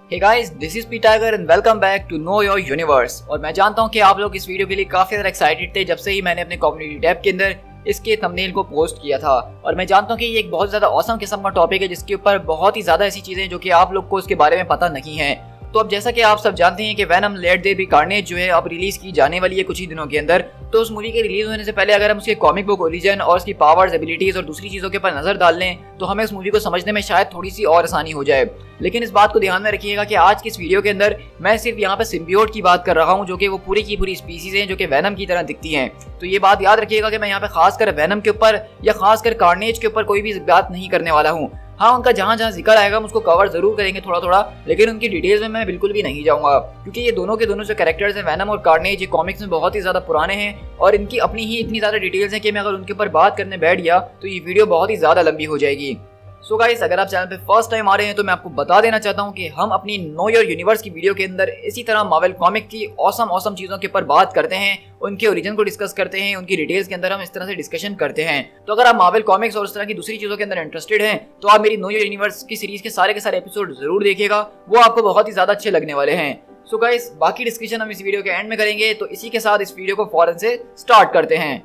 Hey guys, this is P tiger and welcome back to know your universe. और मैं जानता हूं कि आप लोग इस वीडियो के लिए काफी ज्यादा एक्साइटेड थे जब से ही मैंने अपने कम्युनिटी टैब के अंदर इसके थंबनेल को पोस्ट किया था। और मैं जानता हूं कि ये एक बहुत ज्यादा औसम किस्म का टॉपिक है जिसके ऊपर बहुत ही ज्यादा ऐसी चीजें जो कि आप लोग को इसके बारे में पता नहीं है। तो अब जैसा कि आप सब जानते हैं कि Venom let there be Carnage जो है अब रिलीज की जाने वाली है कुछ ही दिनों के अंदर। तो उस मूवी के रिलीज होने से पहले अगर हम उसके कॉमिक बुक ओरिजिन और उसकी पावर्स, एबिलिटीज और दूसरी चीजों के ऊपर नजर डाल लें तो हमें उस मूवी को समझने में शायद थोड़ी सी और आसानी हो जाए। लेकिन इस बात को ध्यान में रखिएगा कि आज की इस वीडियो के अंदर मैं सिर्फ यहाँ पे सिम्बियोट की बात कर रहा हूँ, जो कि वो पूरी की पूरी स्पीसीज हैं जो कि वेनम की तरह दिखती हैं। तो ये बात याद रखिएगा कि मैं यहाँ पे खासकर वेनम के ऊपर या खासकर कार्नेज के ऊपर कोई भी बात नहीं करने वाला हूँ। हाँ, उनका जहाँ जहाँ जिक्र आएगा हम उसको कवर जरूर करेंगे थोड़ा थोड़ा, लेकिन उनकी डिटेल्स में मैं बिल्कुल भी नहीं जाऊंगा क्योंकि ये दोनों के दोनों जो कैरेक्टर्स हैं वेनम और कार्नेज, ये कॉमिक्स में बहुत ही ज्यादा पुराने हैं और इनकी अपनी ही इतनी ज्यादा डिटेल्स हैं कि मैं अगर उनके ऊपर बात करने बैठ गया तो ये वीडियो बहुत ही ज्यादा लंबी हो जाएगी। सो गाइस, अगर आप चैनल पे फर्स्ट टाइम आ रहे हैं तो मैं आपको बता देना चाहता हूं कि हम अपनी नो योर यूनिवर्स की वीडियो के अंदर इसी तरह मार्वल कॉमिक की औसम चीजों के ऊपर बात करते हैं, उनके ओरिजिन को डिस्कस करते हैं, उनकी डिटेल्स के अंदर हम इस तरह से डिस्कशन करते हैं। तो अगर आप मार्वल कॉमिक्स और उस तरह की दूसरी चीजों के अंदर इंटरेस्टेड हैं तो आप मेरी नो योर यूनिवर्स की सीरीज के सारे एपिसोड जरूर देखिएगा, वो आपको बहुत ही ज्यादा अच्छे लगने वाले हैं। सो गाइस, बाकी डिस्कशन हम इस वीडियो के एंड में करेंगे, तो इसी के साथ इस वीडियो को फौरन से स्टार्ट करते हैं।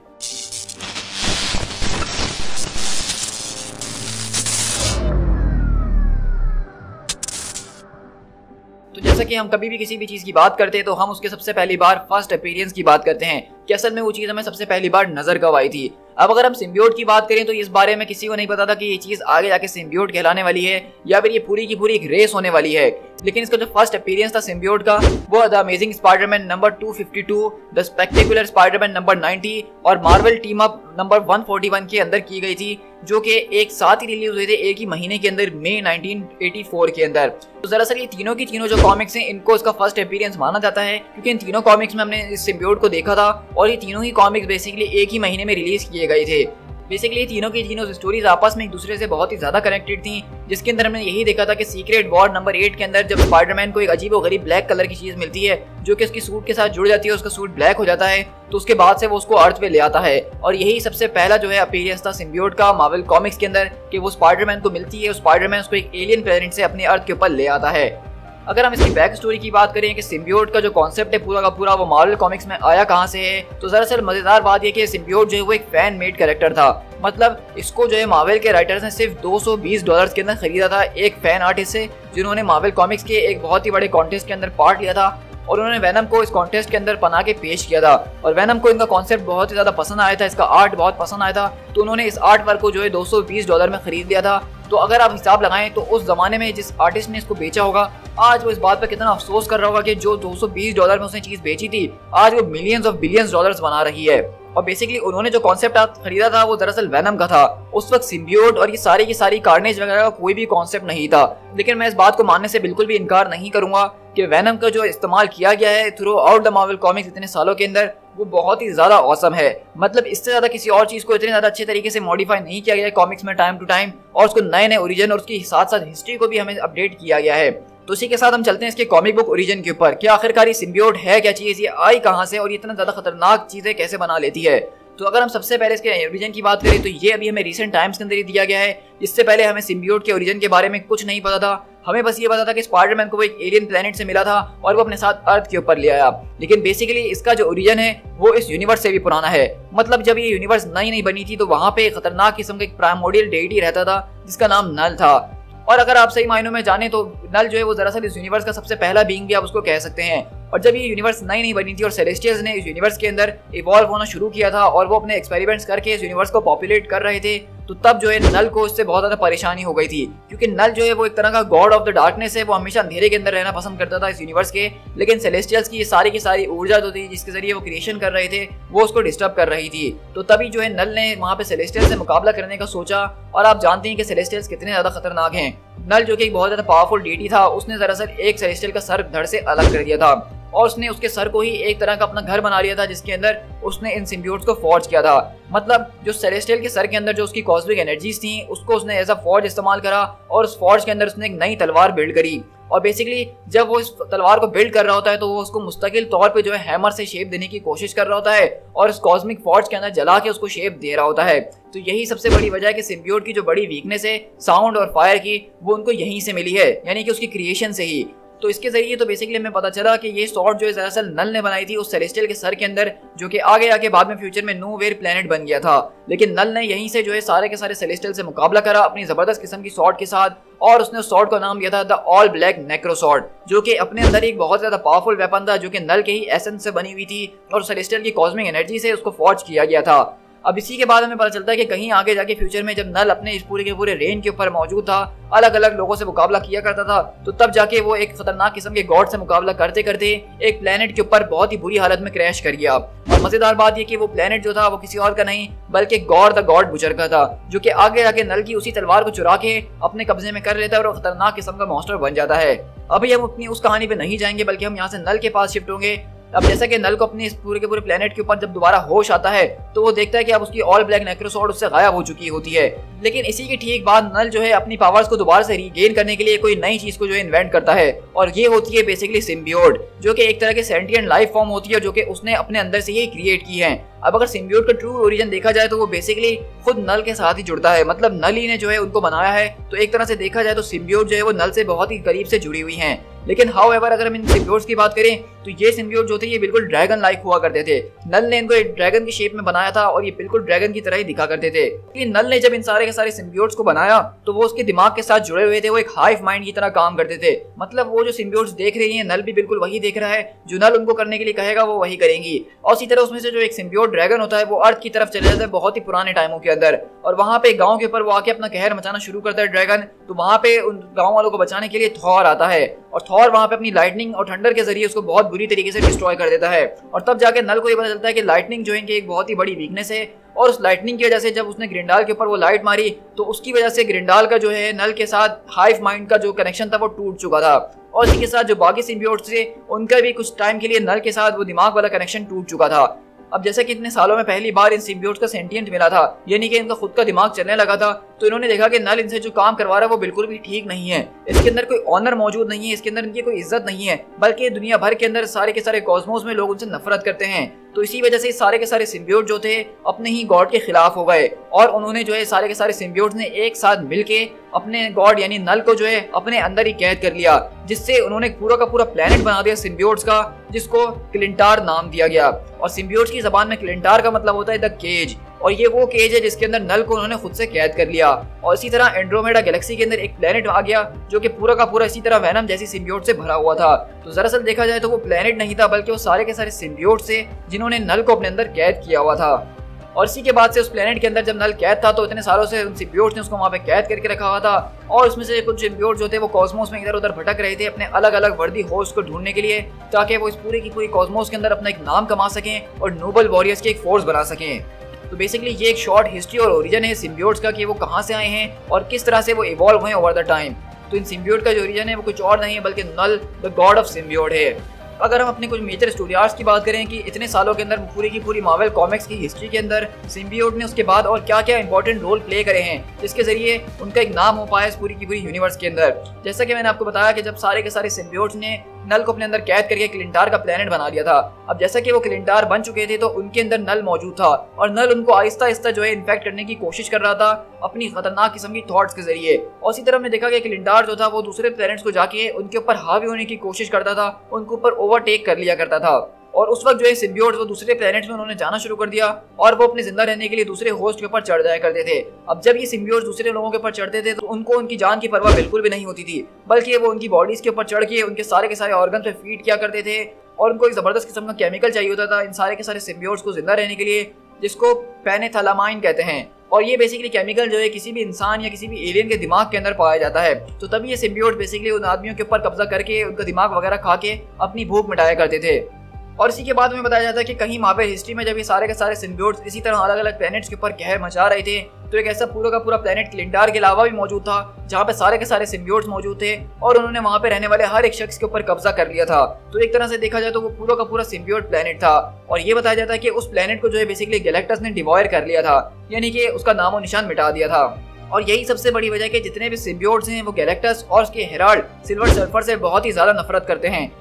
तो जैसा कि हम कभी भी किसी भी चीज की बात करते हैं तो हम उसके सबसे पहली बार फर्स्ट अपीयरेंस की बात करते हैं कि असल में वो चीज हमें सबसे पहली बार नजर कब आई थी। अब अगर हम सिम्बियोट की बात करें तो इस बारे में किसी को नहीं पता था कि ये चीज आगे जाके सिम्बियोट कहलाने वाली है या फिर ये पूरी की पूरी एक रेस होने वाली है। लेकिन इसका जो फर्स्ट अपीयरेंस था सिम्बियोट का वो the amazing Spiderman number 252, the spectacular Spiderman number 90 और मार्वल टीम अप नंबर 141 के अंदर की गई थी, जो कि एक साथ ही रिलीज हुए थे एक ही महीने के अंदर, मई 1984 के अंदर। तो दरअसल ये तीनों की तीनों जो कॉमिक्स हैं इनको इसका फर्स्ट अपीयरेंस माना जाता है क्योंकि इन तीनों कॉमिक्स में हमने इस सिम्बियोट को देखा था और ये तीनों ही कॉमिक्स बेसिकली एक ही महीने में रिलीज किए गए थे। बेसिकली तीनों की तीनों स्टोरीज आपस में एक दूसरे से बहुत ही ज्यादा कनेक्टेड थी, जिसके अंदर हमने यही देखा था कि सीक्रेट वॉर नंबर 8 के अंदर जब स्पाइडरमैन को एक अजीबोगरीब ब्लैक कलर की चीज मिलती है जो कि उसकी सूट के साथ जुड़ जाती है, उसका सूट ब्लैक हो जाता है, तो उसके बाद से वो उसको अर्थ पे ले आता है। और यही सबसे पहला जो है अपीयरेंस था सिम्बियोट का मार्वल कॉमिक्स के अंदर कि वो स्पाइडरमैन को मिलती है, स्पाइडरमैन उसको एक एलियन प्लेनेट से अपने अर्थ के ऊपर ले आता है। अगर हम इसकी बैक स्टोरी की बात करें कि सिम्बियोट का जो कॉन्सेप्ट है पूरा का पूरा वो मार्वल कॉमिक्स में आया कहां से है, तो दरअसल मजेदार बात यह कि सिम्बियोट जो है वो एक फैन मेड कैरेक्टर था। मतलब इसको जो है मार्वल के राइटर्स ने सिर्फ $220 के अंदर खरीदा था एक फैन आर्टिस्ट से, जिन्होंने मार्वल कॉमिक्स के एक बहुत ही बड़े कॉन्टेस्ट के अंदर पार्ट लिया था और उन्होंने वेनम को इस कॉन्टेस्ट के अंदर बना के पेश किया था। और वेनम को इनका कॉन्सेप्ट बहुत ही ज्यादा पसंद आया था, इसका आर्ट बहुत पसंद आया था, तो उन्होंने इस आर्ट वर्क को जो है $220 में खरीद लिया था। तो अगर आप हिसाब लगाएं तो उस जमाने में जिस आर्टिस्ट ने इसको बेचा होगा आज वो इस बात पर कितना अफसोस कर रहा होगा कि जो $220 में उसने चीज बेची थी आज वो मिलियंस ऑफ बिलियंस डॉलर्स बना रही है। और बेसिकली उन्होंने जो कॉन्सेप्ट खरीदा था वो दरअसल वेनम का था। उस वक्त सिम्बियोट और ये सारी की सारी कार्नेज वगैरह का कोई भी कॉन्सेप्ट नहीं था। लेकिन मैं इस बात को मानने से बिल्कुल भी इनकार नहीं करूंगा कि वेनम का जो इस्तेमाल किया गया है throughout the Marvel comics इतने सालों के अंदर वो बहुत ही ज्यादा औसम है। मतलब इससे ज्यादा किसी और चीज को इतने ज्यादा अच्छे तरीके से मॉडिफाई नहीं किया गया है कॉमिक्स में टाइम टू टाइम, और उसको नए नए ओरिजिन और उसकी साथ साथ हिस्ट्री को भी हमें अपडेट किया गया है। तो इसी के साथ हम चलते हैं इसके कॉमिक बुक ओरिजिन के ऊपर कि आखिरकार ये सिम्बियोट है क्या चीज, ये आई कहां से और ये इतना ज्यादा खतरनाक चीजें कैसे बना लेती है। तो अगर हम सबसे पहले इसके ओरिजिन की बात करें तो ये अभी हमें रिसेंट टाइम्स के अंदर ही दिया गया है। इससे पहले हमें सिम्बियोट के ओरिजिन के बारे में कुछ नहीं पता था, हमें बस ये पता था कि स्पाइडरमैन को वो एक एलियन प्लेनेट से मिला था और वो अपने साथ अर्थ के ऊपर ले आया। लेकिन बेसिकली इसका जो ओरिजिन है वो इस यूनिवर्स से भी पुराना है। मतलब जब ये यूनिवर्स नई बनी थी तो वहां पे खतरनाक किस्म का एक प्राइमोर्डियल डेइटी रहता था जिसका नाम नल था। और अगर आप सही मायनों में जाने तो नल जो है वो दरअसल इस यूनिवर्स का सबसे पहला बीइंग भी आप उसको कह सकते हैं। और जब ये यूनिवर्स नई बनी थी और सेलेस्टियल्स ने इस यूनिवर्स के अंदर इवॉल्व होना शुरू किया था और वो अपने एक्सपेरिमेंट्स करके इस यूनिवर्स को पॉपुलेट कर रहे थे, तो तब जो है नल को इससे बहुत ज्यादा परेशानी हो गई थी क्योंकि नल जो है वो एक तरह का गॉड ऑफ द डार्कनेस है, वो हमेशा अंधेरे के अंदर रहना पसंद करता था इस यूनिवर्स के। लेकिन सेलेस्टियल्स की ये सारी ऊर्जा जो थी जिसके जरिए वो क्रिएशन कर रहे थे वो उसको डिस्टर्ब कर रही थी। तो तभी जो है नल ने वहां पे सेलेस्टियल्स से मुकाबला करने का सोचा। और आप जानते हैं कि सेलेस्टियल्स कितने ज्यादा खतरनाक हैं। नल जो कि एक बहुत ज्यादा पावरफुल डीटी था, उसने दरअसल एक सेलेस्टियल का सर धड़ से अलग कर दिया था और उसने उसके सर को ही एक तरह का अपना घर बना लिया था जिसके अंदर उसने इन सिम्बियोट्स को फॉर्ज किया था। मतलब जो सेलेस्टियल के सर के अंदर जो उसकी कॉस्मिक एनर्जीज थी उसको उसने एज अ फॉर्ज इस्तेमाल करा और उस फॉर्ज के अंदर उसने एक नई तलवार बिल्ड करी। और बेसिकली जब वो इस तलवार को बिल्ड कर रहा होता है तो वो उसको मुस्तकिल तौर पे जो है हैमर से शेप देने की कोशिश कर रहा होता है और इस कॉस्मिक फॉर्ज के अंदर जला के उसको शेप दे रहा होता है। तो यही सबसे बड़ी वजह है कि सिम्बियोट की जो बड़ी वीकनेस है साउंड और फायर की वो उनको यहीं से मिली है, यानी कि उसकी क्रिएशन से ही। तो इसके जरिए तो बेसिकली हमें पता चला कि ये सॉर्ड जो है दरअसल नल ने बनाई थी उस सेलेस्टियल के सर के अंदर, जो कि आगे आके बाद में फ्यूचर में नोवेयर प्लेनेट बन गया था। लेकिन नल ने यहीं से जो है सारे के सारे सेलेस्टियल से मुकाबला करा अपनी जबरदस्त किस्म की सॉर्ड के साथ, और उसने उस सॉर्ड का नाम दिया था the all black necrosword, जो कि अपने अंदर एक बहुत ज्यादा पावरफुल वेपन था, जो कि नल के ही एसेंस से बनी हुई थी और सेलेस्टियल की कॉस्मिक एनर्जी से उसको फॉर्ज किया गया था। अब इसी के बाद हमें पता चलता है कि कहीं आगे जाके फ्यूचर में जब नल अपने इस पूरे के पूरे रेंज के ऊपर मौजूद था, अलग अलग लोगों से मुकाबला किया करता था, तो तब जाके वो एक खतरनाक किस्म के गॉड से मुकाबला करते करते एक प्लेनेट के ऊपर बहुत ही बुरी हालत में क्रैश कर गया। और मजेदार बात ये कि वो प्लेनेट जो था वो किसी और का नहीं बल्कि गॉड द गॉड बुचर का था, जो कि आगे जाके नल की उसी तलवार को चुरा के अपने कब्जे में कर लेता है और खतरनाक किस्म का मॉन्स्टर बन जाता है। अभी हम अपनी उस कहानी पे नहीं जाएंगे, बल्कि हम यहाँ से नल के पास शिफ्ट होंगे। अब जैसा कि नल को अपने इस पूरे के पूरे प्लेनेट के ऊपर जब दोबारा होश आता है तो वो देखता है कि अब उसकी ऑल ब्लैक नेक्रो सॉर्ड उससे गायब हो चुकी होती है। लेकिन इसी के ठीक बाद नल जो है अपनी पावर्स को दोबारा से रीगेन करने के लिए कोई नई चीज को जो है इन्वेंट करता है, और ये होती है बेसिकली सिम्बियोट, जो कि एक तरह के सेंटिएंट लाइफ फॉर्म होती है, जो कि उसने अपने अंदर से ही क्रिएट की है। अब अगर सिम्बियोट का ट्रू ओरिजिन देखा जाए तो वो बेसिकली खुद नल के साथ ही जुड़ता है, मतलब नल ही ने जो है उनको बनाया है। तो एक तरह से देखा जाए तो सिम्बियोट जो है वो नल से बहुत ही करीब से जुड़ी हुई हैं। लेकिन हाउएवर अगर हम इन सिम्बियोट्स की बात करें तो ये सिम्बियोट जो थे ये बिल्कुल ड्रैगन लाइक हुआ करते थे। नल ने इनको एक ड्रैगन की शेप में बनाया था और ये बिल्कुल ड्रैगन की तरह ही दिखा करते थे। लेकिन नल ने जब इन सारे के सारे सिम्बियोट्स को बनाया तो वो उसके दिमाग के साथ जुड़े हुए थे, वो एक हाइव माइंड की तरह काम करते थे। मतलब वो जो सिम्बियोट्स देख रही है नल भी बिल्कुल वही देख रहा है, जो नल उनको करने के लिए कहेगा वो वही करेंगी। और इसी तरह उसमें से जो एक सिम्बियोट ड्रैगन होता है वो अर्थ की तरफ चले जाता है बहुत ही पुराने टाइमों के अंदर, और वहां पे गाँव के ऊपर वो आके अपना कहर मचाना शुरू करता है ड्रैगन। तो वहां पे उन गाँव वालों को बचाने के लिए थॉर आता है, और थॉर वहां पे अपनी लाइटनिंग और थंडर के जरिए उसको बहुत बुरी तरीके से डिस्ट्रॉय कर देता है। और तब जाके नल को ये पता चलता है कि लाइटनिंग जो है इनकी एक बहुत ही बड़ी वीकनेस है, और उस लाइटनिंग की वजह से जब उसने ग्रिंडाल के ऊपर वो लाइट मारी तो उसकी वजह से ग्रिंडाल का जो है नल के साथ हाइव माइंड का जो कनेक्शन था वो टूट चुका था, और इसी के साथ जो बाकी सिम्बियोट्स थे उनका भी कुछ टाइम के लिए नल के साथ वो दिमाग वाला कनेक्शन टूट चुका था। अब जैसे कि इतने सालों में पहली बार इन सिम्बियोट्स का सेंटिएंट मिला था, यानी कि इनका खुद का दिमाग चलने लगा था, तो इन्होंने देखा कि नल इनसे जो काम करवा रहा है वो बिल्कुल भी ठीक नहीं है। इसके अंदर कोई ऑनर मौजूद नहीं है, इसके अंदर इनकी कोई इज्जत नहीं है, बल्कि दुनिया भर के अंदर सारे के सारे कॉस्मोस में लोग उनसे नफरत करते हैं। तो इसी वजह से सारे के सारे सिम्बियोट जो थे अपने ही गॉड के खिलाफ हो गए, और उन्होंने जो है सारे के सारे सिम्बियोट्स ने एक साथ मिलके अपने गॉड यानी नल को जो है अपने अंदर ही कैद कर लिया, जिससे उन्होंने पूरा का पूरा प्लेनेट बना दिया सिम्बियोट्स का, जिसको क्लिंटार नाम दिया गया। और सिम्बियोट्स की जबान में क्लिंटार का मतलब होता है द केज, और ये वो केज है जिसके अंदर नल को उन्होंने खुद से कैद कर लिया। और इसी तरह एंड्रोमेडा गैलेक्सी के अंदर एक प्लेनेट आ गया जो कि पूरा का पूरा इसी तरह वेनम जैसी सिम्बियोट से भरा हुआ था। तो दरअसल देखा जाए तो वो प्लेनेट नहीं था, बल्कि वो सारे के सारे सिम्बियोट से जिन्होंने नल को अपने अंदर कैद किया हुआ था। और इसी के बाद से उस प्लेनेट के अंदर जब नल कैद था तो इतने सालों से उन सिम्बियोट्स ने उसको वहां पे कैद करके रखा हुआ था, और उसमें से कुछ सिम्बियोट्स जो थे वो कॉस्मोस में इधर उधर भटक रहे थे अपने अलग अलग वर्दी होस्ट को ढूंढने के लिए, ताकि वो इस पूरी की पूरी कॉस्मोस के अंदर अपना एक नाम कमा सकें और नोबल वॉरियर्स की एक फोर्स बना सकें। तो बेसिकली ये एक शॉर्ट हिस्ट्री और ओरिजिन है सिम्बियोट्स का कि वो कहाँ से आए हैं और किस तरह से वो इवॉल्व हुए ओवर द टाइम। तो इन सिम्बियोट का जो ओरिजिन है वो कुछ और नहीं है बल्कि Knull the god of symbiote है। अगर हम अपने कुछ मेजर स्टोरी आर्ट्स की बात करें कि इतने सालों के अंदर पूरी की पूरी मार्वल कॉमिक्स की हिस्ट्री के अंदर सिम्बियोट ने उसके बाद और क्या क्या इंपॉर्टेंट रोल प्ले करे हैं, जिसके जरिए उनका एक नाम हो पाया इस पूरी की पूरी यूनिवर्स के अंदर। जैसा कि मैंने आपको बताया कि जब सारे के सारे सिम्बियोट्स ने नल को अपने अंदर कैद करके क्लिंटार का प्लेनेट बना दिया था। अब जैसा कि वो क्लिंटार बन चुके थे तो उनके अंदर नल मौजूद था, और नल उनको आहिस्ता आहिस्ता जो है इन्फेक्ट करने की कोशिश कर रहा था अपनी खतरनाक किस्म की थॉट्स के जरिए। और इसी तरह हमने देखा कि क्लिंटार जो था वो दूसरे प्लेनेट्स को जाके उनके ऊपर हावी होने की कोशिश करता था, उनके ऊपर ओवरटेक कर लिया करता था। और उस वक्त जो है सिम्बियोट्स वो दूसरे प्लेनेट्स में उन्होंने जाना शुरू कर दिया, और वो अपने जिंदा रहने के लिए दूसरे होस्ट के ऊपर चढ़ जाया करते थे। अब जब ये सिम्बियोट्स दूसरे लोगों के ऊपर चढ़ते थे तो उनको उनकी जान की परवाह बिल्कुल भी नहीं होती थी, बल्कि वो उनकी बॉडीज के ऊपर चढ़ के उनके सारे के सारे ऑर्गन पे फीड किया करते थे, और उनको एक जबरदस्त किस्म का केमिकल चाहिए होता था इन सारे के सारे सिम्बियोट्स को जिंदा रहने के लिए, जिसको पेनेथैलामाइन कहते हैं। और ये बेसिकली केमिकल जो है किसी भी इंसान या किसी भी एलियन के दिमाग के अंदर पाया जाता है। तो तभी ये सिम्बियोट बेसिकली उन आदमियों के ऊपर कब्जा करके उनका दिमाग वगैरह खा के अपनी भूख मिटाया करते थे। और इसी के बाद में बताया जाता है कि कहीं मार्वल हिस्ट्री में जब ये सारे के सारे सिम्बियोट्स इसी तरह अलग अलग प्लैनेट्स के ऊपर कहर मचा रहे थे, तो एक ऐसा पूरा का पूरा प्लेनेट क्लिंटार के अलावा भी मौजूद था जहाँ पे सारे के सारे सिम्बियोट्स मौजूद थे, और उन्होंने वहाँ पे रहने वाले हर एक शख्स के ऊपर कब्जा कर लिया था। तो एक तरह से देखा जाए तो वो पूरा का पूरा सिम्बियोट प्लेनेट था। और ये बताया जाता है कि उस प्लेनेट को जो है बेसिकली गैलेक्टस ने डिवॉयर कर लिया था, यानी कि उसका नामो निशान मिटा दिया था। और यही सबसे बड़ी वजह है कि जितने भी सिम्बियोट्स हैं वो गैलेक्टस और उसके हेराल्ड सिल्वर सर्फर से बहुत ही ज्यादा नफरत करते हैं,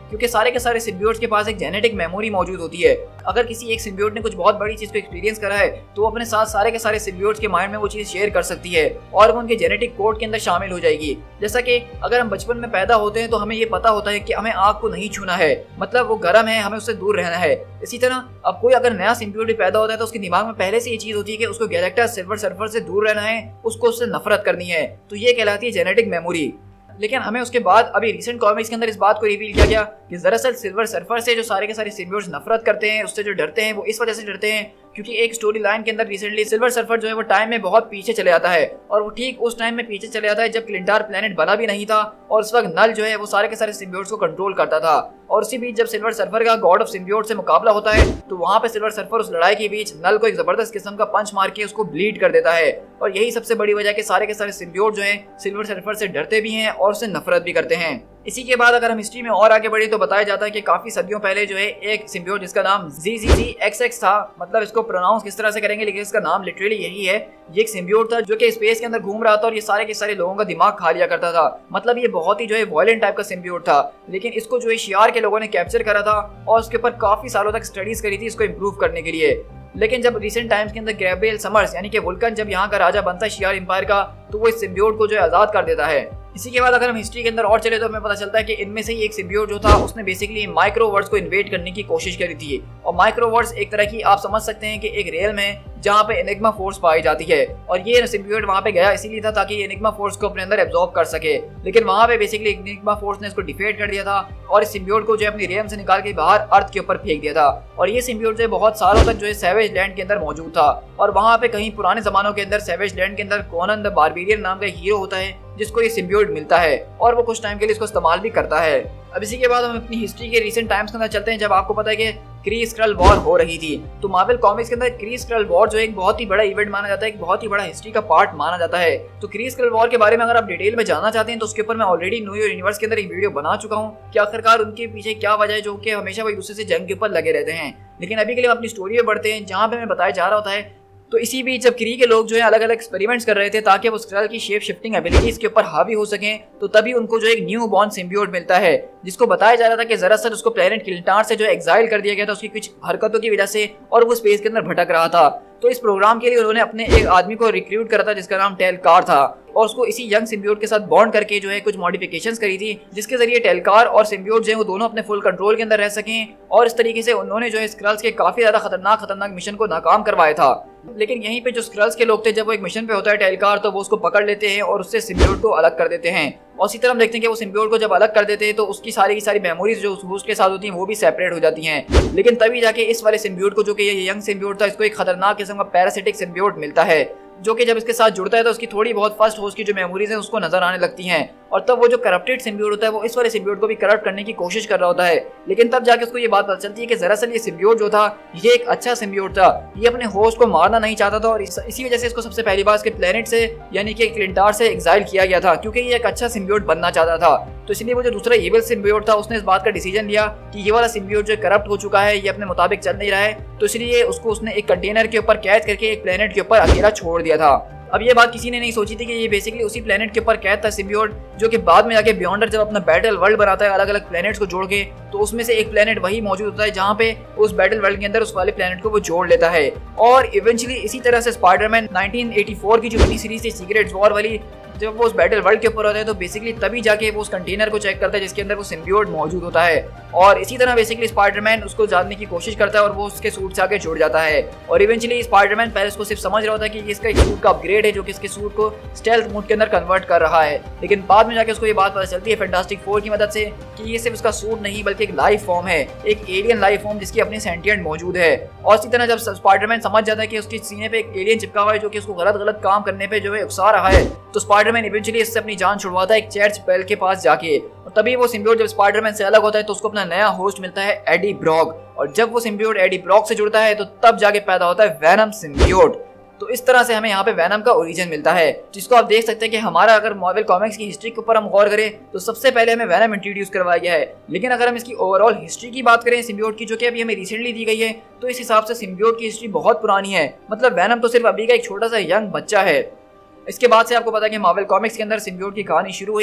क्योंकि सारे के सारे सिम्बियोट्स के पास एक जेनेटिक मेमोरी मौजूद होती है। अगर किसी एक सिम्बियोट ने कुछ बहुत बड़ी चीज को एक्सपीरियंस करा है तो वो अपने साथ सारे के सारे सिम्बियोट्स के माइंड में वो चीज शेयर कर सकती है और वो उनके जेनेटिक कोड के अंदर शामिल हो जाएगी। जैसा कि अगर हम बचपन में पैदा होते हैं तो हमें ये पता होता है कि हमें आग को नहीं छूना है, मतलब वो गर्म है, हमें उससे दूर रहना है। इसी तरह अब कोई अगर नया सिम्बियोट भी पैदा होता है तो उसके दिमाग में पहले से ये चीज होती है कि उसको गैलेक्टस सिल्वर सर्फर से दूर रहना है, उसको उससे नफरत करनी है। तो ये कहलाती है जेनेटिक मेमोरी। लेकिन हमें उसके बाद अभी रिसेंट कॉमिक्स के अंदर इस बात को रिवील किया गया कि दरअसल सिल्वर सर्फर से जो सारे के सारे सिम्बियोट्स नफरत करते हैं, उससे जो डरते हैं, वो इस वजह से डरते हैं क्योंकि एक स्टोरी लाइन के अंदर रिसेंटली सिल्वर सर्फर जो है वो टाइम में बहुत पीछे चले जाता है और वो ठीक उस टाइम में पीछे चले जाता है जब क्लिंटार प्लेनेट बना भी नहीं था और उस वक्त नल जो है वो सारे के सारे सिम्बियोट्स को कंट्रोल करता था। और उसी बीच जब सिल्वर सर्फर का गॉड ऑफ सिम्बियोट से मुकाबला होता है तो वहां पे सिल्वर सर्फर उस लड़ाई के बीच नल को एक जबरदस्त किस्म का पंच मार के उसको ब्लीड कर देता है और यही सबसे बड़ी वजह कि सारे के सारे सिम्बियोट जो हैं सिल्वर सर्फर से डरते भी हैं और उससे नफरत भी करते हैं। इसी के बाद अगर हम हिस्ट्री में और आगे बढ़े तो बताया जाता है कि काफी सदियों पहले जो है एक सिम्बियोट जिसका नाम ZZZXX था, मतलब इसको प्रोनाउंस किस तरह से करेंगे लेकिन इसका नाम लिटरली यही है। ये एक सिम्बियोट था जो कि स्पेस के अंदर घूम रहा था और ये सारे के सारे लोगों का दिमाग खा लिया करता था। मतलब ये बहुत ही जो है वायलेंट टाइप का सिम्बियोट था, लेकिन इसको जो है शियार के लोगों ने कैप्चर करा था और उसके ऊपर काफी सालों तक स्टडीज करी थी इसको इम्प्रूव करने के लिए। लेकिन जब रिसेंट टाइम्स के अंदर गैब्रियल समर्स यानी कि वुल्कन जब यहाँ का राजा बनता है शियार एम्पायर का तो वो इस सिम्बियोट को जो है आजाद कर देता है। इसी के बाद अगर हम हिस्ट्री के अंदर और चले तो हमें पता चलता है कि इनमें से ही एक सिम्बियोट जो था उसने बेसिकली माइक्रोवर्ड्स को इन्वेड करने की कोशिश करी थी। और माइक्रोवर्ड्स एक तरह की आप समझ सकते हैं कि एक रेल में जहाँ पे एनिग्मा फोर्स पाई जाती है और ये सिम्बियोट वहाँ पे गया इसीलिए था ताकि एनिग्मा फोर्स को अपने अंदर एब्जॉर्ब कर सके। लेकिन वहाँ पे बेसिकली एनिग्मा फोर्स ने इसको डिफेट कर दिया था और इस सिम्बियोट को जो है अपनी रेम से निकाल के बाहर अर्थ के ऊपर फेंक दिया था। और ये सिम्बियोट जो है बहुत सालों तक जो है सैवेज लैंड के अंदर मौजूद था और वहाँ पे कहीं पुराने जमानों के अंदर सैवेज लैंड के अंदर कोनन द बारबेरियन नाम का हीरो होता है जिसको ये सिम्बियोट मिलता है और वो कुछ टाइम के लिए इसको इस्तेमाल भी करता है। अब इसी के बाद हम अपनी हिस्ट्री के रिसेंट टाइम्स के अंदर चलते हैं जब आपको पता है कि क्री स्क्रल वॉर हो रही थी। तो मार्वल कॉमिक्स के अंदर क्री स्क्रल वॉर जो एक बहुत ही बड़ा इवेंट माना जाता है, एक बहुत ही बड़ा हिस्ट्री का पार्ट माना जाता है। तो क्री स्क्रल वॉर के बारे में अगर आप डिटेल में जानना चाहते हैं तो उसके ऊपर मैं ऑलरेडी न्यू यूनिवर्स के अंदर एक वीडियो बना चुका हूँ कि आखिरकार उनके पीछे क्या वजह है जो कि हमेशा वो एक दूसरे से जंग के ऊपर लगे रहते हैं। लेकिन अभी के लिए हम अपनी स्टोरी में बढ़ते हैं जहाँ पे हमें बताया जा रहा होता है तो इसी बीच जब क्री के लोग जो है अलग अलग एक्सपेरिमेंट्स कर रहे थे ताकि वो स्क्रल की शेप शिफ्टिंग एबिलिटीज के ऊपर हावी हो सकें, तो तभी उनको जो एक न्यू बॉर्न सिम्बियोट मिलता है जिसको बताया जा रहा था कि दरअसल उसको प्लेनेट क्लिंटार से जो एक्साइल कर दिया गया था उसकी कुछ हरकतों की वजह से और वो स्पेस के अंदर भटक रहा था। तो इस प्रोग्राम के लिए उन्होंने अपने एक आदमी को रिक्रूट करा था जिसका नाम टेलकार था और उसको इसी यंग सिम्बियोट के साथ बॉन्ड करके जो है कुछ मॉडिफिकेशंस करी थी जिसके जरिए टेलकार और सिम्बियोट जो है वो दोनों अपने फुल कंट्रोल के अंदर रह सकें और इस तरीके से उन्होंने जो है स्क्रल्स के काफी ज्यादा खतरनाक मिशन को नाकाम करवाया था। लेकिन यहीं पे जो स्क्रल्स के लोग थे जब वो एक मिशन पे होता है टेलकार तो वो उसको पकड़ लेते हैं और उससे सिम्बियोट को अलग कर देते हैं। और इसी तरह हम देखते हैं कि वो सिम्बियोट को जब अलग कर देते हैं तो उसकी सारी की सारी मेमोरीज जो उस के साथ होती हैं वो भी सेपरेट हो जाती हैं। लेकिन तभी जाके इस वाले सिम्बियोट को जो कि ये यंग सिम्बियोट था इसको एक खतरनाक किस्म का पैरासिटिक सिम्बियोट मिलता है जो कि जब इसके साथ जुड़ता है तो उसकी थोड़ी बहुत फर्स्ट होस्ट की जो मेमोरीज हैं उसको नजर आने लगती हैं और तब वो जो करप्टेड सिम्बियोट होता है वो इस वाले सिम्बियोट को भी करप्ट करने की कोशिश कर रहा होता है। लेकिन तब जाके उसको ये बात पता चलती है कि दरअसल ये सिम्बियोट जो था ये एक अच्छा सिम्बियोट था, ये अपने होस्ट को मारना नहीं चाहता था और इसी वजह से इसको सबसे पहली बार इसके प्लेनेट से यानी कि क्लिंटार से एक्साइल किया गया था क्योंकि ये एक अच्छा सिम्बियोट बनना चाहता था। तो इसलिए वो जो दूसरा एविल सिम्बियोट था उसने इस बात का डिसीजन लिया कि ये वाला सिम्बियोट जो करप्ट हो चुका है, ये अपने मुताबिक चल नहीं रहा है, तो इसलिए उसको उसने एक कंटेनर के ऊपर कैद करके एक प्लेनेट के ऊपर अकेला छोड़ दिया था। अब ये बात किसी ने नहीं सोची थी कि ये बेसिकली उसी प्लेनेट के ऊपर कैद था सिम्बियोट जो कि बाद में जाके बियॉन्डर जब अपना बैटल वर्ल्ड बनाता है अलग अलग प्लेनेट्स को जोड़ के तो उसमें से एक प्लेनेट वही मौजूद होता है जहाँ पे उस बैटल वर्ल्ड के अंदर उस वाले प्लेनेट को वो जोड़ लेता है। और इवेंचुअली इसी तरह से स्पाइडरमैन 1984 की जो मिनी सीरीज थी सीक्रेट वॉर वाली जब वो उस बैटल वर्ल्ड के ऊपर होता है तो बेसिकली तभी जाके वो उस कंटेनर को चेक करता है जिसके अंदर वो सिम्बियोट मौजूद होता है और इसी तरह बेसिकली स्पाइडरमैन उसको जानने की कोशिश करता है और वो उसके सूट से आके जुड़ जाता है। और इवेंचुअली स्पाइडरमैन पहले उसको सिर्फ समझ रहा होता है कि इसका एक सूट का अपग्रेड है जो कि इसके सूट को स्टेल्थ मोड के अंदर कन्वर्ट कर रहा है, लेकिन बाद में जाके उसको ये बात पता चलती है फैंटास्टिक फोर की मदद से कि ये सिर्फ उसका सूट नहीं बल्कि एक लाइफ फॉर्म है, एक एलियन लाइफ फॉर्म जिसकी अपनी सेंटिएंट मौजूद है। और इसी तरह जब स्पाइडरमैन समझ जाता है कि उसके सीने पे एक एलियन चिपका हुआ है जो कि उसको गलत काम करने पे जो है उकसा रहा है तो स्पाइडरमैन इवेंचुअली इससे अपनी जान छुड़वाता है एक चर्च बेल के पास जाके। और तभी वो सिम्बियोट जब स्पाइडरमैन से अलग होता है तो उसको अपना नया होस्ट मिलता है एडी ब्रॉक और जब वो सिम्बियोट एडी ब्रॉक से जुड़ता है तो तब जाके पैदा होता है वेनम सिम्बियोट। तो इस तरह से हमें यहाँ पे वेनम का ओरिजिन मिलता है जिसको आप देख सकते हैं कि हमारा अगर मार्वल कॉमिक्स की हिस्ट्री के ऊपर हम गौर करें तो सबसे पहले हमें वेनम इंट्रोड्यूस करवाया गया है। लेकिन अगर हम इसकी ओवरऑल हिस्ट्री की बात करें सिम्बियोट की जो कि अभी हमें रिसेंटली दी गई है तो इस हिसाब से सिम्बियोट की हिस्ट्री बहुत पुरानी है, मतलब वेनम तो सिर्फ अभी का एक छोटा सा यंग बच्चा है। इसके बाद से आपको पता है कि मार्वल कॉमिक्स के अंदर सिम्बियोट की कहानी शुरू हुई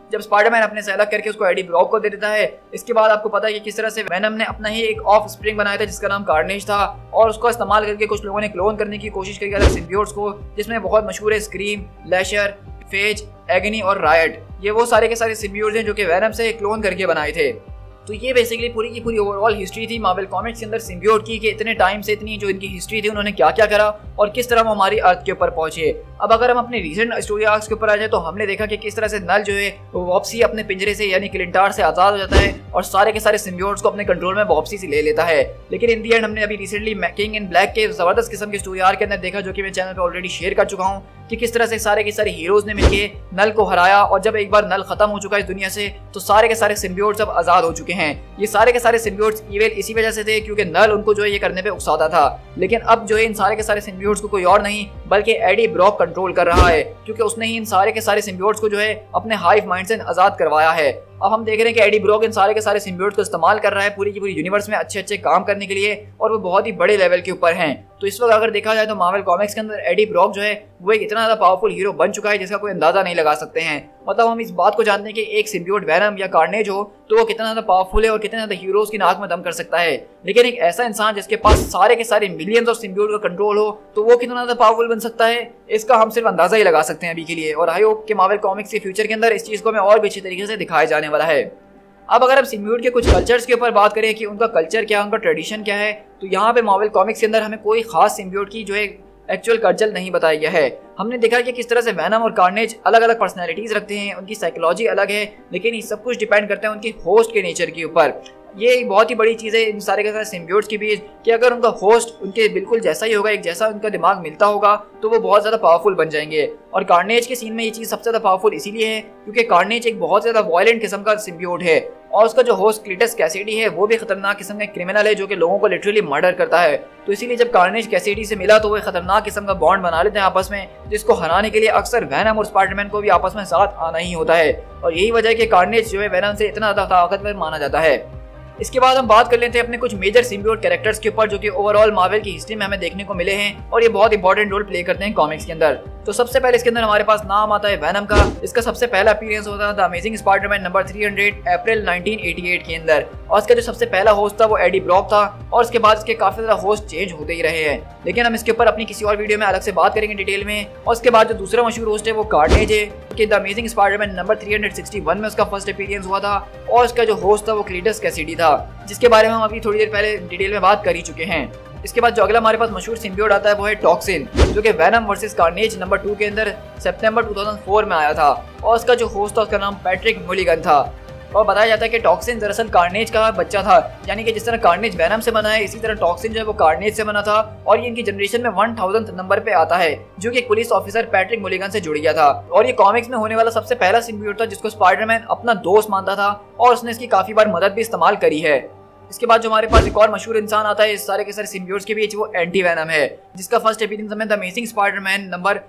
जब स्पाइडरमैन अपने से अलग करके उसको एडी ब्रॉक को दे देता है। इसके बाद आपको पता है कि किस तरह से वेनम ने अपना ही एक ऑफ स्प्रिंग बनाया था जिसका नाम कार्नेज था, और उसको इस्तेमाल करके कुछ लोगों ने क्लोन करने की कोशिश की अलग सिम्बियोट्स को, जिसमें बहुत मशहूर है स्क्रीम, लैशर, फेज, एगनी और रायट। ये वो सारे के सारे सिम्बियोट्स हैं जो कि वेनम से क्लोन करके बनाए थे। तो ये बेसिकली पूरी की पूरी ओवरऑल हिस्ट्री थी मार्वल कॉमिक्स के अंदर सिम्बियोट की, कि इतने टाइम से इतनी जो इनकी हिस्ट्री थी उन्होंने क्या क्या करा और किस तरह वो हमारी अर्थ के ऊपर पहुंचे। अब अगर हम अपने रीसेंट स्टोरी आर्क्स के ऊपर आ जाए तो हमने देखा कि किस तरह से नल जो है वो वापसी अपने पिंजरे से यानी क्लिंटार से आजाद हो जाता है और सारे के सारे सिम्बियोट्स को अपने कंट्रोल में वापसी से ले लेता है। लेकिन इन दी एंड हमने अभी रिसेंटली किंग इन ब्लैक के जबरदस्त किस्म की स्टोरी आर्क के अंदर देखा, जो कि मैं चैनल पर ऑलरेडी शेयर कर चुका हूँ, कि किस तरह से सारे के सारे हीरोज ने मिलकर नल को हराया, और जब एक बार नल खत्म हो चुका है इस दुनिया से तो सारे के सारे सिम्बियोट्स अब आजाद हो चुके हैं। ये सारे के सारे सिम्बियोट्स इविल इसी वजह से थे क्योंकि नल उनको जो है ये करने पे उकसाता था। लेकिन अब जो है इन सारे के सारे सिम्बियोट्स को कोई और नहीं बल्कि एडी ब्रॉक कंट्रोल कर रहा है, क्योंकि उसने ही इन सारे के सारे सिम्बियोट्स को जो है अपने हाइव माइंड से आजाद करवाया है। अब हम देख रहे हैं कि एडी ब्रॉक इन सारे के सारे सिम्बियोट्स को इस्तेमाल कर रहा है पूरी की पूरी यूनिवर्स में अच्छे अच्छे काम करने के लिए, और वो बहुत ही बड़े लेवल के ऊपर हैं। तो इस वक्त अगर देखा जाए तो मार्वल कॉमिक्स के अंदर एडी ब्रॉक जो है वो एक इतना ज्यादा पावरफुल हीरो बन चुका है जिसका कोई अंदाजा नहीं लगा सकते हैं। मतलब हम इस बात को जानते हैं कि एक सिम्बियोट वेनम या कार्नेज हो तो वो कितना ज्यादा पावरफुल है और कितने ज्यादा हीरोज की नाक में दम कर सकता है। लेकिन एक ऐसा इंसान जिसके पास सारे के सारे मिलियंस ऑफ सिम्बियोट का कंट्रोल हो तो वो कितना ज्यादा पावरफुल बन सकता है, इसका हम सिर्फ अंदाजा ही लगा सकते हैं अभी के लिए। और आई होप कि मार्वल कॉमिक्स के फ्यूचर के अंदर इस चीज को हमें और भी अच्छी तरीके से दिखाया जाने वाला है। अब अगर हम सिम्बियोट के कुछ कल्चर्स के ऊपर बात करें कि उनका कल्चर क्या है, उनका ट्रेडिशन क्या है, तो यहाँ पे मार्वल कॉमिक्स के अंदर हमें कोई खास सिम्बियोट की जो है एक्चुअल कल्चर नहीं बताया गया है। हमने देखा कि किस तरह से वेनम और कार्नेज अलग अलग पर्सनैलिटीज रखते हैं, उनकी साइकोलॉजी अलग है, लेकिन ये सब कुछ डिपेंड करता है उनकी होस्ट के नेचर के ऊपर। ये एक बहुत ही बड़ी चीज़ है इन सारे के सारे सिम्बियोट्स के बीच कि अगर उनका होस्ट उनके बिल्कुल जैसा ही होगा, एक जैसा उनका दिमाग मिलता होगा, तो वो बहुत ज़्यादा पावरफुल बन जाएंगे। और कार्नेज के सीन में ये चीज़ सबसे ज़्यादा पावरफुल इसीलिए है क्योंकि कार्नेज एक बहुत ज़्यादा वायलेंट किस्म का सिम्बियोट है, और उसका जो होस्ट क्लीटस कैसिडी है वो भी खतरनाक किस्म का क्रिमिनल है जो कि लोगों को लिटरली मर्डर करता है। तो इसीलिए जब कार्नेज कैसिडी से मिला तो वो खतरनाक किस्म का बॉन्ड बना लेते हैं आपस में, जिसको हराने के लिए अक्सर वेनम और स्पाइडरमैन को भी आपस में साथ आना ही होता है। और यही वजह है कि कार्नेज जो है वेनम से इतना ज़्यादा ताकतवर माना जाता है। इसके बाद हम बात कर लेते हैं अपने कुछ मेजर सिम्बियोट कैरेक्टर्स के ऊपर जो कि ओवरऑल मार्वल की हिस्ट्री में हमें देखने को मिले हैं और ये बहुत इंपॉर्टेंट रोल प्ले करते हैं कॉमिक्स के अंदर। तो सबसे पहले इसके अंदर हमारे पास नाम आता है वेनम का। इसका सबसे पहला अपीयरेंस होता था the amazing Spiderman number 300 April 1988 के अंदर, और इसका जो सबसे पहला होस्ट था वो एडी ब्रॉक था, और उसके बाद इसके काफी ज्यादा होस्ट चेंज होते ही रहे हैं, लेकिन हम इसके ऊपर अपनी किसी और वीडियो में अलग से बात करेंगे डिटेल में। और उसके बाद जो दूसरा मशहूर होस्ट है वो कार्नेज है कि द अमेजिंग स्पाइडरमैन नंबर 361 में उसका फर्स्ट अपीयरेंस हुआ था, और उसका जो होस्ट था वो क्लीटस कैसिडी था, जिसके बारे में हम अभी थोड़ी देर पहले डिटेल में बात कर ही चुके हैं। इसके बाद जो अगला हमारे पास मशहूर सिम्बियोट आता है वो है टॉक्सिन, जो कि वेनम वर्सेस कार्नेज नंबर 2 के अंदर सितंबर 2004 में आया था, और उसका जो होस्ट था उसका नाम पैट्रिक मुलिगन था। और बताया जाता है कि टॉक्सिन दरअसल कार्नेज का बच्चा था, यानी कि जिस तरह कार्नेज वेनम से बना है इसी तरह टॉक्सिन जो है वो कार्नेज से बना था, और ये इनकी जनरेशन में 1000th नंबर पे आता है, जो कि एक पुलिस ऑफिसर पैट्रिक मुलिगन से जुड़ गया था। और ये कॉमिक्स में होने वाला सबसे पहला सिम्बियोट था जिसको स्पाइडरमैन अपना दोस्त मानता था, और उसने इसकी काफी बार मदद भी इस्तेमाल करी है। इसके बाद जो हमारे पास एक और मशहूर इंसान आता है इस सारे के सारे सिम्बियोट्स के बीच, वो एंटी वेनम है, जिसका फर्स्ट अपीयरेंस हमें the amazing Spiderman number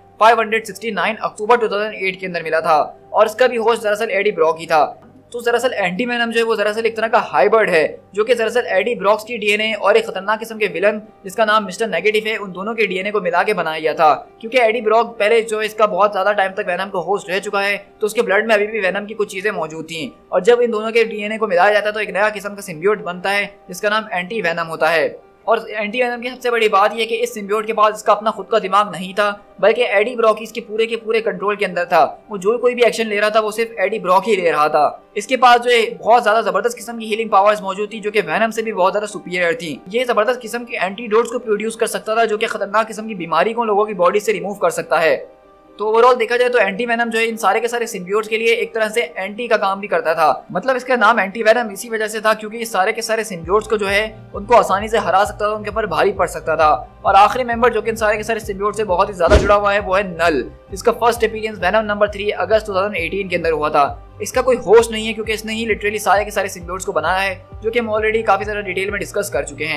569 October 2008 के अंदर मिला था, और इसका भी होस्ट दरअसल एडी ब्रॉक ही था। तो दरअसल एंटी वेनम जो है वो दरअसल एक तरह का हाइब्रिड है, जो कि दरअसल एडी ब्रॉक्स की डीएनए और एक खतरनाक किस्म के विलन जिसका नाम मिस्टर नेगेटिव है, उन दोनों के डीएनए को मिला के बनाया गया था। क्योंकि एडी ब्रॉक पहले जो इसका बहुत ज्यादा टाइम तक वेनम को होस्ट रह चुका है, तो उसके ब्लड में अभी भी वेनम की कुछ चीजें मौजूद थी, और जब इन दोनों के डीएनए को मिलाया जाता है तो एक नया किस्म का सिम्बियोट बनता है जिसका नाम एंटी वेनम होता है। और एंटी वेनम की सबसे बड़ी बात यह कि इस सिम्बियोट के पास इसका अपना खुद का दिमाग नहीं था, बल्कि एडी ब्रॉक इसके पूरे के पूरे कंट्रोल के अंदर था। वो जो कोई भी एक्शन ले रहा था वो सिर्फ एडी ब्रॉक ही ले रहा था। इसके पास जो है बहुत ज्यादा जबरदस्त किस्म की हीलिंग पावर्स मौजूद थी, जो कि वेनम से भी बहुत ज्यादा सुपीरियर थी। ये जबरदस्त किस्म के एंटीडोट्स को प्रोड्यूस कर सकता था, जो कि खतरनाक किस्म की बीमारी को लोगों की बॉडी से रिमूव कर सकता है। तो ओवरऑल देखा जाए तो एंटी वेनम जो है इन सारे के सारे सिम्बियोट्स के लिए एक तरह से एंटी का काम भी करता था। मतलब इसका नाम एंटी वेनम इसी वजह से था क्योंकि इस सारे के सारे सिम्बियोट्स को जो है उनको आसानी से हरा सकता था, उनके ऊपर भारी पड़ सकता था। और आखिरी मेंबर जो कि इन सारे के सारे सिम्बियोट्स से बहुत ही ज्यादा जुड़ा हुआ है वो है नल, जिसका फर्स्ट अपीयरेंस वेनम नंबर 3 अगस्त 2018 के अंदर हुआ था। इसका कोई होस्ट नहीं है क्योंकि इसने ही लिटरली सारे के सारे सिम्बियोट्स को बनाया है, जो कि हम ऑलरेडी काफी ज्यादा डिटेल में डिस्कस कर चुके हैं।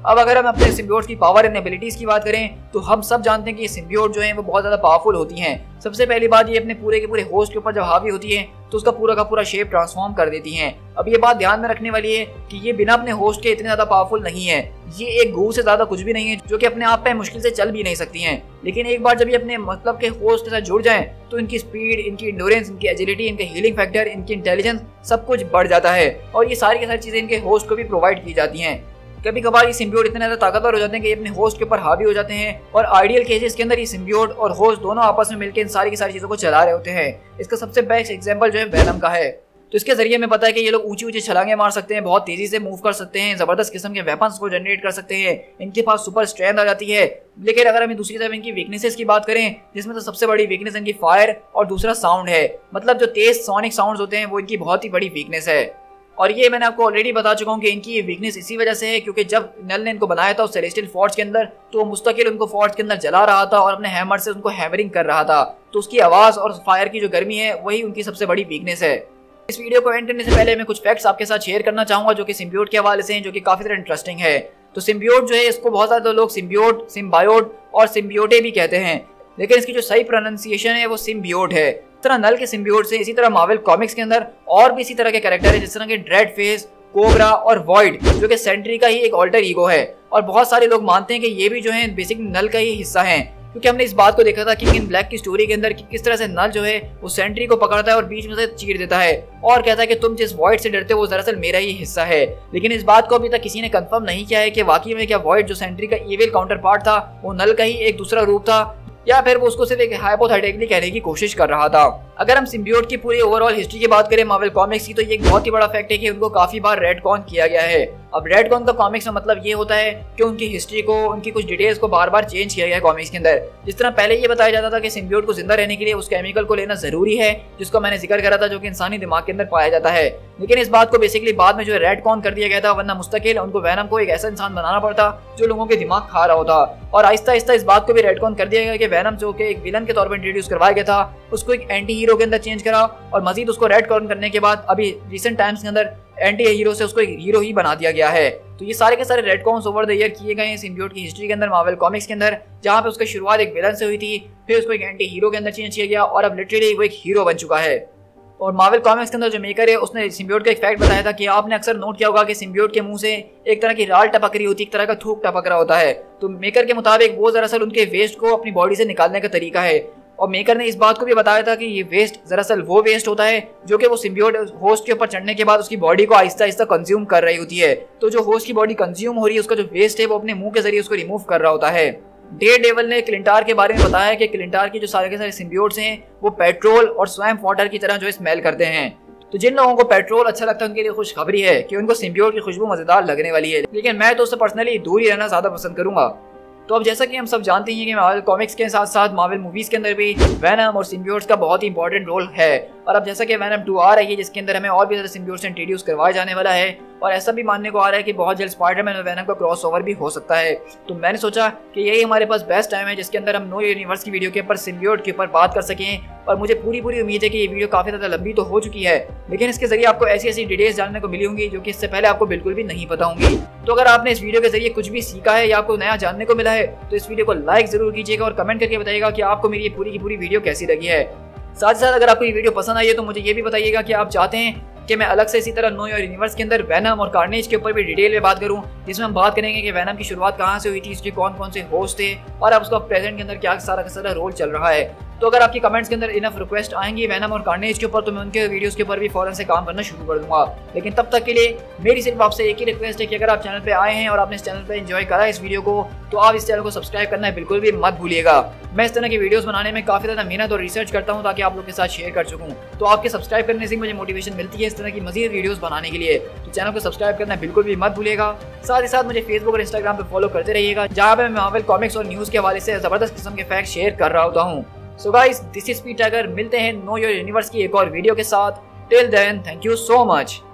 अब अगर हम अपने सिम्बियोट की पावर एंड एबिलिटीज की बात करें तो हम सब जानते हैं कि सिम्बियोट जो है वो बहुत ज्यादा पावरफुल होती हैं। सबसे पहली बात ये अपने पूरे के पूरे होस्ट के ऊपर जब हावी होती है तो उसका पूरा का पूरा शेप ट्रांसफॉर्म कर देती हैं। अब ये बात ध्यान में रखने वाली है कि ये बिना अपने होस्ट के इतने ज्यादा पावरफुल नहीं है। ये एक गू से ज्यादा कुछ भी नहीं है जो कि अपने आप पे मुश्किल से चल भी नहीं सकती हैं। लेकिन एक बार जब ये अपने मतलब के होस्ट के साथ जुड़ जाएं तो इनकी स्पीड, इनकी इंडोरेंस, इनकी एजिलिटी, इनके हीलिंग फैक्टर, इनकी इंटेलिजेंस सब कुछ बढ़ जाता है और ये सारी की सारी चीजें इनके होस्ट को भी प्रोवाइड की जाती हैं। कभी कभार ये सिम्बियोट इतने ज्यादा ताकतवर हो जाते हैं कि ये अपने होस्ट के ऊपर हावी हो जाते हैं और आइडियल केसेस के अंदर ये सिम्बियोट और होस्ट दोनों आपस में मिलकर इन सारी की सारी चीजों को चला रहे होते हैं। इसका सबसे बेस्ट एग्जांपल जो है वेनम का है। तो इसके जरिए हमें पता है कि ये लोग ऊंची ऊंची छलांगे मार सकते हैं, बहुत तेजी से मूव कर सकते हैं, जबरदस्त किस्म के वेपन्स को जनरेट कर सकते हैं, इनके पास सुपर स्ट्रेंथ आ जाती है। लेकिन अगर हम दूसरी तरफ इनकी वीकनेसेस की बात करें जिसमें तो सबसे बड़ी वीकनेस इनकी फायर और दूसरा साउंड है। मतलब जो तेज सोनिक साउंड्स होते हैं वो इनकी बहुत ही बड़ी वीकनेस है। और ये मैंने आपको ऑलरेडी बता चुका हूँ कि इनकी ये वीकनेस इसी वजह से है क्योंकि जब नल ने इनको बनाया था उस सेलेस्टियल फोर्ज के अंदर तो वो मुस्तकिल उनको फोर्ज के अंदर जला रहा था और अपने हैमर से उनको हैमरिंग कर रहा था। तो उसकी आवाज और फायर की जो गर्मी है वही उनकी सबसे बड़ी वीकनेस है। इस वीडियो को एंड करने से पहले मैं कुछ फैक्ट्स आपके साथ शेयर करना चाहूंगा जो कि सिम्बियोट के हवाले से हैं, जो कि काफी ज्यादा इंटरेस्टिंग है। तो सिम्बियोट जो है इसको बहुत ज्यादा लोग सिम्बियोट, सिम्बायोट और सिम्बियोटे भी कहते हैं, लेकिन इसकी जो सही प्रोनाउंसिएशन है वो सिम्बियोट है। इस तरह नल के सिम्बियोट से इसी तरह मार्वल कॉमिक्स के अंदर और भी इसी तरह के कैरेक्टर है जिस तरह के ड्रेड फेस, कोबरा और वॉइड जो कि सेंट्री का ही एक ऑल्टर ईगो है। और बहुत सारे लोग मानते हैं कि ये भी जो है बेसिक नल का ही हिस्सा है क्योंकि हमने इस बात को देखा था कि इन ब्लैक की स्टोरी के अंदर कि किस तरह से नल जो है वो सेंट्री को पकड़ता है और बीच में से चीर देता है और कहता है कि तुम जिस वॉइड से डरते हो वो दरअसल मेरा ही हिस्सा है। लेकिन इस बात को अभी तक किसी ने कंफर्म नहीं किया है कि वाकई में क्या वॉइड जो सेंट्री का इविल काउंटर पार्ट था वो नल का ही एक दूसरा रूप था या फिर वो उसको सिर्फ एक हाइपोथेटिकली कहने की कोशिश कर रहा था। अगर हम सिम्बियोट की पूरी ओवरऑल हिस्ट्री की बात करें मार्वल कॉमिक्स की तो ये एक बहुत ही बड़ा फैक्ट है कि उनको काफी बार रेडकॉन किया गया है। अब रेडकॉन का कॉमिक्स में मतलब ये होता है कि उनकी हिस्ट्री को, उनकी कुछ डिटेल्स को बार बार चेंज किया गया है कॉमिक्स के अंदर। जिस तरह पहले ये बताया जाता था कि सिम्बियोट को जिंदा रहने के लिए उस केमिकल को लेना जरूरी है जिसको मैंने जिक्र करा था जो कि इंसानी दिमाग के अंदर पाया जाता है, लेकिन इस बात को बेसिकली बाद में जो है रेडकॉन कर दिया गया था, वरना मुस्तकिल उनको वेनम को एक ऐसा इंसान बनाना पड़ता जो लोगों के दिमाग खा रहा होता। और आहिस्ता आहिस्ता इस बात को भी रेडकॉन कर दिया गया कि वेनम जो कि एक विलन के तौर पर इंट्रोड्यूस करवाया गया था उसको एक एंटी हीरो के अंदर चेंज करा और मजीद उसको रेडकॉन करने के बाद अभी रिसेंट टाइम्स के अंदर एंटी हीरो से उसको एक हीरो ही बना दिया गया है। तो ये सारे के सारे रेडकॉन्स ओवर द ईयर किए गए हैं सिम्बियोट की हिस्ट्री के अंदर मार्वल कॉमिक्स के अंदर, जहां पे उसकी शुरुआत एक विलन से हुई थी, फिर उसको एक एंटी हीरो के अंदर चेंज किया गया और अब लिटरली वो एक हीरो बन चुका है। और मार्वल कॉमिक्स के अंदर जो मेकर है उसने सिम्बियोट का एक फैक्ट बताया था कि आपने अक्सर नोट किया होगा कि सिम्बियोट के मुंह से एक तरह की राल टपक रही होती है, एक तरह का थूक टपक रहा होता है। तो मेकर के मुताबिक वो दरअसल उनके वेस्ट को अपनी बॉडी से निकालने का तरीका है। और मेकर ने इस बात को भी बताया था कि ये वेस्ट दरअसल वो वेस्ट होता है जो कि वो सिम्बियोट होस्ट के ऊपर चढ़ने के बाद उसकी बॉडी को आहिस्ता आहिस्ता कंज्यूम कर रही होती है। तो जो होस्ट की बॉडी कंज्यूम हो रही है उसका जो वेस्ट है वो अपने मुंह के जरिए उसको रिमूव कर रहा होता है। डेयरडेविल ने क्लिंटार के बारे में बताया कि क्लिंटार की जो सारे के सारे सिम्बियोट्स हैं वो पेट्रोल और स्वैम्प वाटर की तरह जो स्मेल करते हैं। तो जिन लोगों को पेट्रोल अच्छा लगता है उनके लिए खुशखबरी है कि उनको सिम्बियोट की खुशबू मजेदार लगने वाली है, लेकिन मैं तो उससे पर्सनली दूर ही रहना ज्यादा पसंद करूंगा। तो अब जैसा कि हम सब जानते हैं कि मार्वल कॉमिक्स के साथ साथ मार्वल मूवीज के अंदर भी वेनम और सिम्बियोट्स का बहुत ही इंपॉर्टेंट रोल है। और अब जैसा कि वेनम 2 आ रही है जिसके अंदर हमें और भी ज़्यादा सिम्बियोट्स इंट्रोड्यूस करवाया जाने वाला है और ऐसा भी मानने को आ रहा है कि बहुत जल्द स्पाइडरमैन और वेनम का क्रॉसओवर भी हो सकता है। तो मैंने सोचा कि यही हमारे पास बेस्ट टाइम है जिसके अंदर हम नो यूनिवर्स की वीडियो के ऊपर सिम्बियोट के ऊपर बात कर सकें। और मुझे पूरी उम्मीद है कि ये वीडियो काफ़ी ज़्यादा लंबी तो हो चुकी है, लेकिन इसके जरिए आपको ऐसी ऐसी डिटेल्स जानने को मिली होंगी जो कि इससे पहले आपको बिल्कुल भी नहीं पता होंगी। तो अगर आपने इस वीडियो के जरिए कुछ भी सीखा है या आपको नया जानने को मिला है तो इस वीडियो को लाइक जरूर कीजिएगा और कमेंट करके बताइएगा कि आपको मेरी ये पूरी की पूरी वीडियो कैसी लगी है। साथ ही साथ अगर आपको ये वीडियो पसंद आई है तो मुझे ये भी बताइएगा कि आप चाहते हैं कि मैं अलग से इसी तरह नो योर यूनिवर्स के अंदर वेनम और कार्नेज के ऊपर भी डिटेल में बात करूं, जिसमें हम बात करेंगे कि वेनम की शुरुआत कहां से हुई थी, इसके कौन कौन से होस्ट थे और अब उसका प्रेजेंट के अंदर क्या सारा का सारा रोल चल रहा है। तो अगर आपकी कमेंट्स के अंदर इनफ रिक्वेस्ट आएंगी वेनम और कार्नेज के ऊपर तो मैं उनके वीडियोस के ऊपर भी फौरन से काम करना शुरू कर दूंगा। लेकिन तब तक के लिए मेरी सिर्फ आपसे एक ही रिक्वेस्ट है कि अगर आप चैनल पे आए हैं और आपने इस चैनल पे एंजॉय करा इस वीडियो को तो आप इस चैनल को सब्सक्राइब करना है बिल्कुल भी मत भूलिएगा। मैं इस तरह की वीडियोस बनाने में काफी ज्यादा मेहनत और रिसर्च करता हूं ताकि आप लोग के साथ शेयर कर सकूं। तो आपके सब्सक्राइब करने से मुझे मोटिवेशन मिलती है इस तरह की मजीद वीडियोस बनाने के लिए। तो चैनल को सब्सक्राइब करना बिल्कुल भी मत भूलिएगा। साथ ही साथ मुझे फेसबुक और इंस्टाग्राम पे फॉलो करते रहिएगा जहां पे मैं मार्वल कॉमिक्स और न्यूज के हवाले से जबरदस्त किस्म के फैक्ट शेयर कर रहा होता हूँ। So guys, this is Peter. मिलते हैं नो योर यूनिवर्स की एक और वीडियो के साथ। Till then, thank you so much.